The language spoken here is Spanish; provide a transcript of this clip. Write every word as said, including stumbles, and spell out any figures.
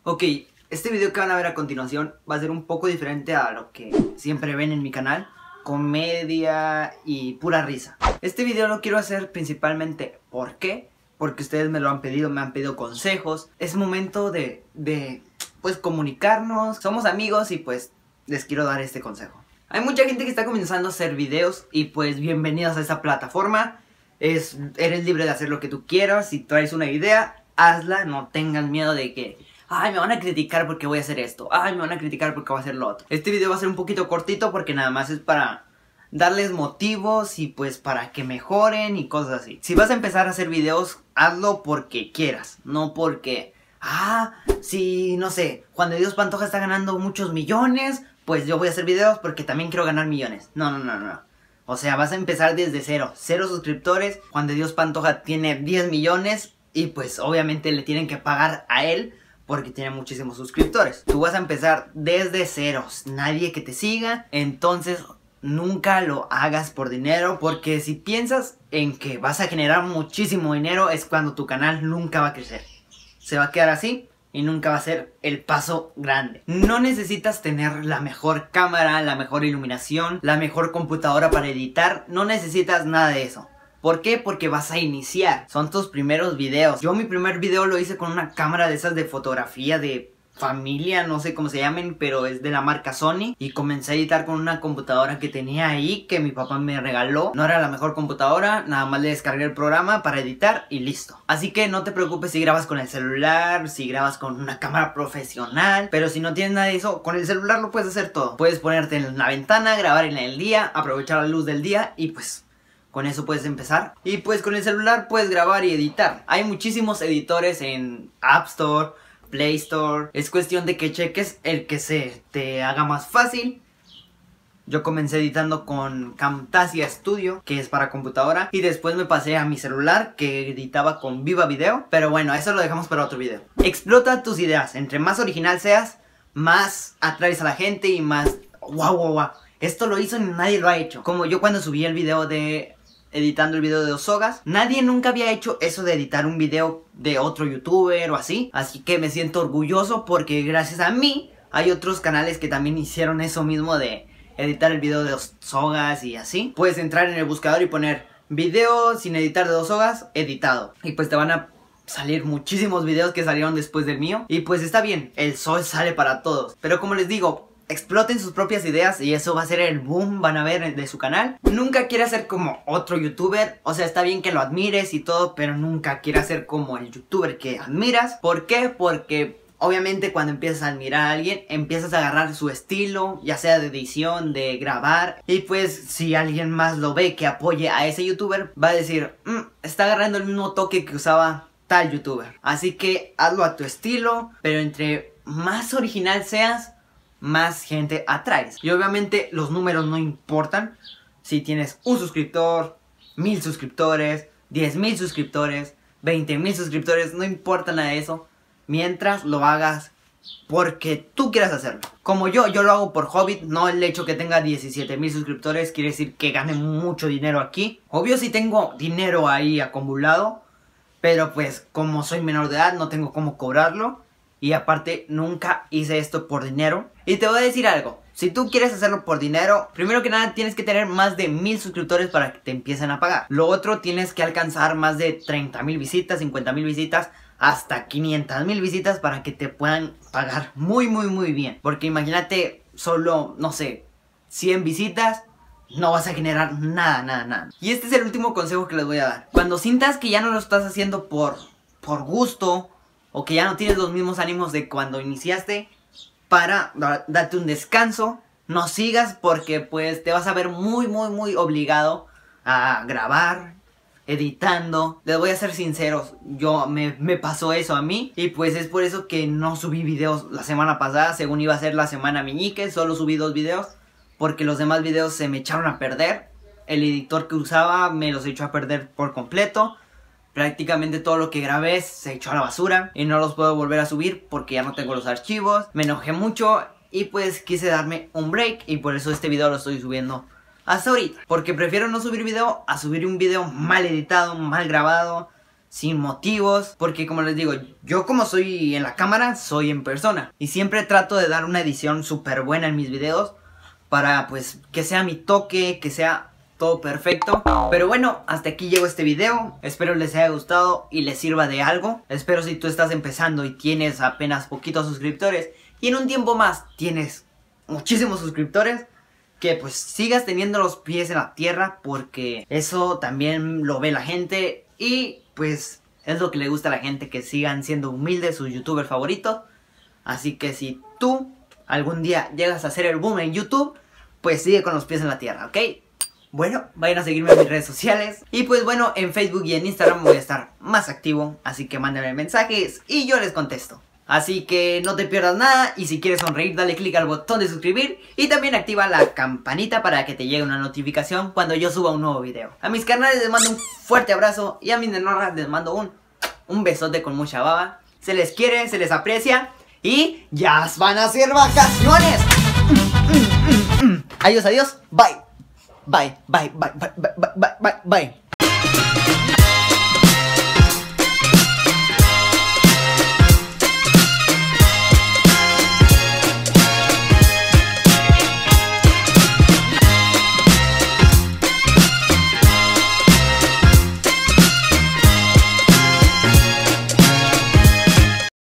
Ok, este video que van a ver a continuación va a ser un poco diferente a lo que siempre ven en mi canal. Comedia y pura risa. Este video lo quiero hacer principalmente, ¿por qué? Porque ustedes me lo han pedido, me han pedido consejos. Es momento de, de, pues, comunicarnos. Somos amigos y pues les quiero dar este consejo. Hay mucha gente que está comenzando a hacer videos y pues bienvenidos a esta plataforma. Es, eres libre de hacer lo que tú quieras. Si traes una idea, hazla. No tengan miedo de que ay, me van a criticar porque voy a hacer esto. Ay, me van a criticar porque voy a hacer lo otro. Este video va a ser un poquito cortito porque nada más es para darles motivos y pues para que mejoren y cosas así. Si vas a empezar a hacer videos, hazlo porque quieras. No porque, ah, si, no sé, Juan de Dios Pantoja está ganando muchos millones, pues yo voy a hacer videos porque también quiero ganar millones. No, no, no, no. O sea, vas a empezar desde cero. Cero suscriptores. Juan de Dios Pantoja tiene diez millones y pues obviamente le tienen que pagar a él porque tiene muchísimos suscriptores. Tú vas a empezar desde ceros, nadie que te siga, entonces nunca lo hagas por dinero, porque si piensas en que vas a generar muchísimo dinero es cuando tu canal nunca va a crecer. Se va a quedar así y nunca va a ser el paso grande. No necesitas tener la mejor cámara, la mejor iluminación, la mejor computadora para editar, no necesitas nada de eso. ¿Por qué? Porque vas a iniciar. Son tus primeros videos. Yo mi primer video lo hice con una cámara de esas de fotografía de familia, no sé cómo se llamen, pero es de la marca Sony. Y comencé a editar con una computadora que tenía ahí, que mi papá me regaló. No era la mejor computadora, nada más le descargué el programa para editar y listo. Así que no te preocupes si grabas con el celular, si grabas con una cámara profesional. Pero si no tienes nada de eso, con el celular lo puedes hacer todo. Puedes ponerte en la ventana, grabar en el día, aprovechar la luz del día y pues con eso puedes empezar. Y pues con el celular puedes grabar y editar. Hay muchísimos editores en App Store, Play Store. Es cuestión de que cheques el que se te haga más fácil. Yo comencé editando con Camtasia Studio, que es para computadora, y después me pasé a mi celular, que editaba con Viva Video. Pero bueno, eso lo dejamos para otro video. Explota tus ideas. Entre más original seas, más atraes a la gente y más wow, wow, wow. Esto lo hizo y nadie lo ha hecho. Como yo cuando subí el video de editando el video de Osogas, nadie nunca había hecho eso de editar un video de otro youtuber o así. Así que me siento orgulloso porque gracias a mí hay otros canales que también hicieron eso mismo de editar el video de Osogas y así. Puedes entrar en el buscador y poner video sin editar de Osogas editado y pues te van a salir muchísimos videos que salieron después del mío. Y pues está bien, el sol sale para todos. Pero como les digo, exploten sus propias ideas y eso va a ser el boom, van a ver, de su canal. Nunca quiere ser como otro youtuber. O sea, está bien que lo admires y todo, pero nunca quiere ser como el youtuber que admiras. ¿Por qué? Porque obviamente cuando empiezas a admirar a alguien, empiezas a agarrar su estilo, ya sea de edición, de grabar. Y pues si alguien más lo ve que apoye a ese youtuber, va a decir, mmm, está agarrando el mismo toque que usaba tal youtuber. Así que hazlo a tu estilo, pero entre más original seas, más gente atraes. Y obviamente los números no importan. Si tienes un suscriptor, mil suscriptores, diez mil suscriptores, veinte mil suscriptores, no importa nada de eso, mientras lo hagas porque tú quieras hacerlo. Como yo, yo lo hago por hobby. No el hecho que tenga diecisiete mil suscriptores quiere decir que gane mucho dinero aquí. Obvio si tengo dinero ahí acumulado, pero pues como soy menor de edad no tengo cómo cobrarlo. Y aparte nunca hice esto por dinero. Y te voy a decir algo, si tú quieres hacerlo por dinero, primero que nada tienes que tener más de mil suscriptores para que te empiecen a pagar. Lo otro, tienes que alcanzar más de treinta mil visitas, cincuenta mil visitas, hasta quinientas mil visitas para que te puedan pagar muy muy muy bien. Porque imagínate solo, no sé, cien visitas, no vas a generar nada, nada, nada. Y este es el último consejo que les voy a dar. Cuando sientas que ya no lo estás haciendo por, por gusto, o que ya no tienes los mismos ánimos de cuando iniciaste, para darte un descanso. No sigas porque pues te vas a ver muy muy muy obligado a grabar, editando. Les voy a ser sinceros, yo me, me pasó eso a mí. Y pues es por eso que no subí videos la semana pasada, según iba a ser la semana meñique. Solo subí dos videos porque los demás videos se me echaron a perder. El editor que usaba me los echó a perder por completo. Prácticamente todo lo que grabé se echó a la basura y no los puedo volver a subir porque ya no tengo los archivos. Me enojé mucho y pues quise darme un break y por eso este video lo estoy subiendo hasta ahorita. Porque prefiero no subir video a subir un video mal editado, mal grabado, sin motivos, porque como les digo, yo como soy en la cámara, soy en persona. Y siempre trato de dar una edición súper buena en mis videos, para pues que sea mi toque, que sea todo perfecto. Pero bueno, hasta aquí llegó este video. Espero les haya gustado y les sirva de algo. Espero si tú estás empezando y tienes apenas poquitos suscriptores, y en un tiempo más tienes muchísimos suscriptores, que pues sigas teniendo los pies en la tierra, porque eso también lo ve la gente. Y pues es lo que le gusta a la gente, que sigan siendo humildes sus youtubers favoritos. Así que si tú algún día llegas a hacer el boom en YouTube, pues sigue con los pies en la tierra, ¿ok? Bueno, vayan a seguirme en mis redes sociales. Y pues bueno, en Facebook y en Instagram voy a estar más activo, así que mándenme mensajes y yo les contesto. Así que no te pierdas nada, y si quieres sonreír, dale click al botón de suscribir y también activa la campanita para que te llegue una notificación cuando yo suba un nuevo video. A mis carnales les mando un fuerte abrazo y a mis nenorras les mando un, un besote con mucha baba. Se les quiere, se les aprecia y ya van a ser vacaciones. Adiós, adiós, bye. Bye, bye, bye, bye, bye, bye, bye, bye.